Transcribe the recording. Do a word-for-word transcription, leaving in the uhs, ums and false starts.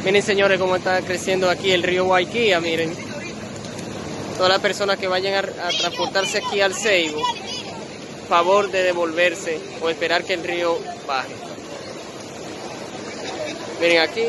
Miren, señores, cómo está creciendo aquí el río Guayquía, miren. Todas las personas que vayan a, a transportarse aquí al Ceibo, favor de devolverse o esperar que el río baje. Miren aquí.